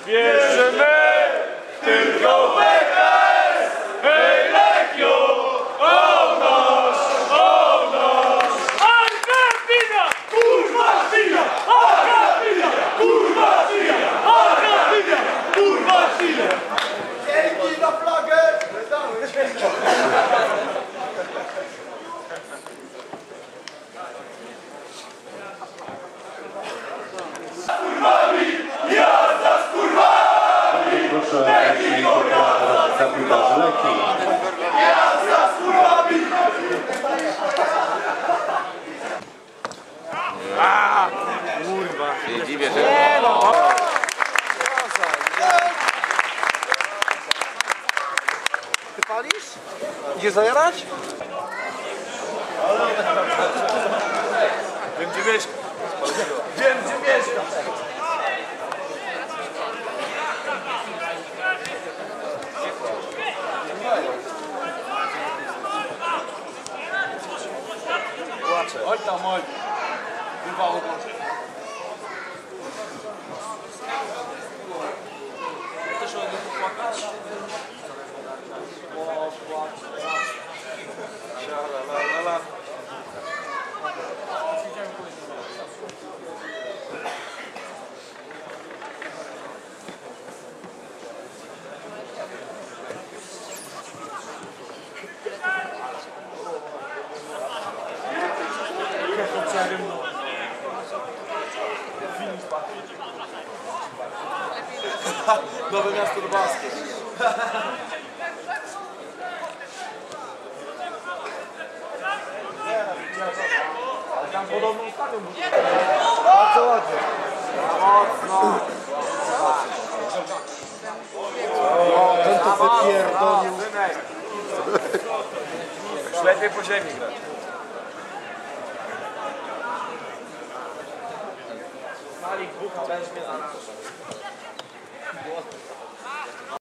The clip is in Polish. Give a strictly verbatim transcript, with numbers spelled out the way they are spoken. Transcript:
Bierzemy tylko P K S! Hej Legio! O nas! O nas! Argentyna! Kurwa Chile! Argentyna! Kurwa Chile! Argentyna! Kurwa Chile! Dzięki za flagę! Kurwami! Jazda z kurwami! Proszę zapiłkarz Leki. Jazda z kurwami! A, kurwa. Nie dziwię, że... Nie no! Ty palisz? Idziesz zajarać? Wiem gdzie mieszka. Wiem gdzie mieszka. Chodź tam, chodź. Kurwa, też mogę popłakać? La, la, la. Nowe miasto rybackie. Ale tam podobną stadion. Bardzo ładnie. Mocno. Ten to wypierdolił. Już lepiej po ziemi grać. Malik bucha weźmie zaraz.